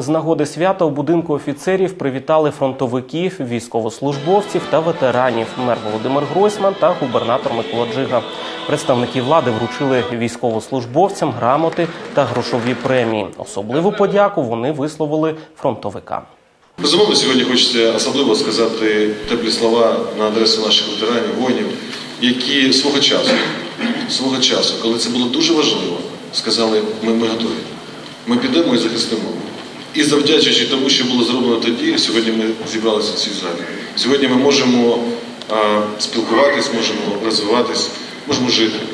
З нагоди свята у будинку офіцерів привітали фронтовиків, військовослужбовців та ветеранів. Мер Володимир Гройсман та губернатор Микола Джига. Представники влади вручили військовослужбовцям грамоти та грошові премії. Особливу подяку вони висловили фронтовикам. Безумовно, сьогодні хочеться особливо сказати теплі слова на адресу наших ветеранів, воїнів, які свого часу, коли це було дуже важливо, сказали, ми готові. Ми підемо і захистимо. І завдячуючи тому, що було зроблено тоді, сьогодні ми зібралися в цій залі. Сьогодні ми можемо спілкуватись, можемо розвиватись, можемо жити.